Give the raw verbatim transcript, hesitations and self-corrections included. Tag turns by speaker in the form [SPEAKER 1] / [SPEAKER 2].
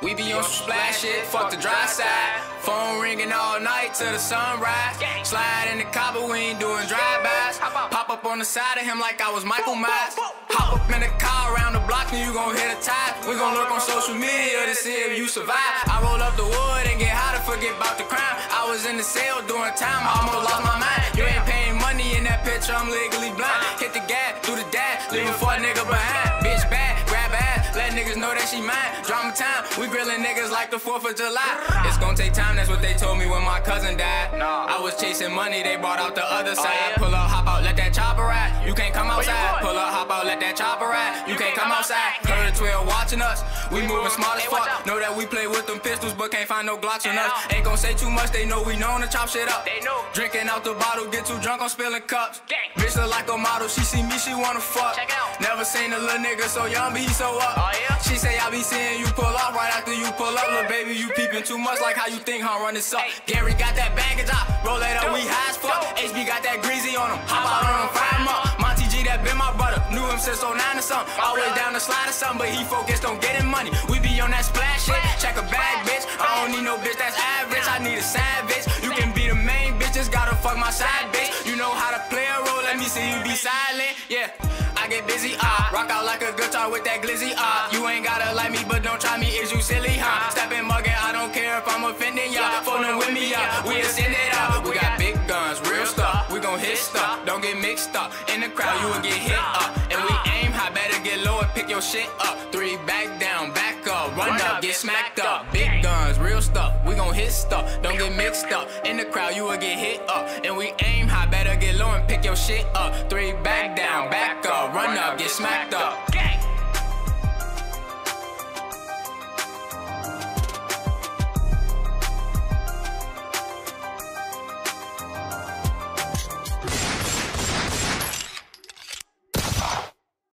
[SPEAKER 1] We be on some splash shit, fuck the dry side. Phone ringing all night till the sunrise. Slide in the copper, we ain't doing drive-bys. Pop up on the side of him like I was Michael Myers. Hop up in the car around the block and you gon' hit a tie. We gon' lurk on social media to see if you survive. I roll up the wood and get high to forget about the crime. I was in the cell doing time, I almost lost my mind. You ain't paying money in that picture, I'm legally blind. Hit the gas, do the dash, leaving for a nigga behind. Bitch bad, grab ass, let niggas know that she mine. Drama time, we grillin' niggas like the fourth of July. It's gon' take time, that's what they told me when my cousin died. I was chasing money, they brought out the other side. Pull up, hop out, let that chopper ride. You can't come outside. Pull up, hop out, let that chopper ride. You can't come outside. Heard twelve watching us, we moving small as fuck. Know that we play with them pistols, but can't find no Glocks on us. Ain't gon' say too much, they know we known to chop shit up. Drinking out the bottle, get too drunk, I'm spilling cups. Bitch look like a model, she see me, she wanna fuck. Never seen a little nigga so young, but he so up. She say I be seeing you pull up right after you pull up. Little baby, you peeping too much like how you think, huh? Run this up. Gary got that baggage out, roll it up, we high as fuck. H B got that greasy on him, hop out on him, fire him up. Monty G, that been my brother, knew him since oh nine or something. Always down the slide or something, but he focused on getting money. We be on that splash shit, check a bag, bitch. I don't need no bitch that's average, I need a savage. You can be the main bitch, just gotta fuck my side bitch. You know how to play a role, let me see you be silent, yeah. I get busy, ah, rock out like a guitar with that glizzy, ah. You ain't gotta like me, but don't try me, is you silly, huh? Steppin' muggin', I don't care if I'm offending y'all. Phoning with me, yeah, we ascend it up. We got big guns, real stuff, we gon' hit stuff. Don't get mixed up, in the crowd you will get hit up. And we aim high, better get low and pick your shit up. Three, back down, back up, run up, get smacked up. Big guns, real stuff, we gon' hit stuff. Don't get mixed up, in the crowd you will get hit up. And we aim high, better get low and pick your shit up. Three, back down, back up, run up, get smacked up.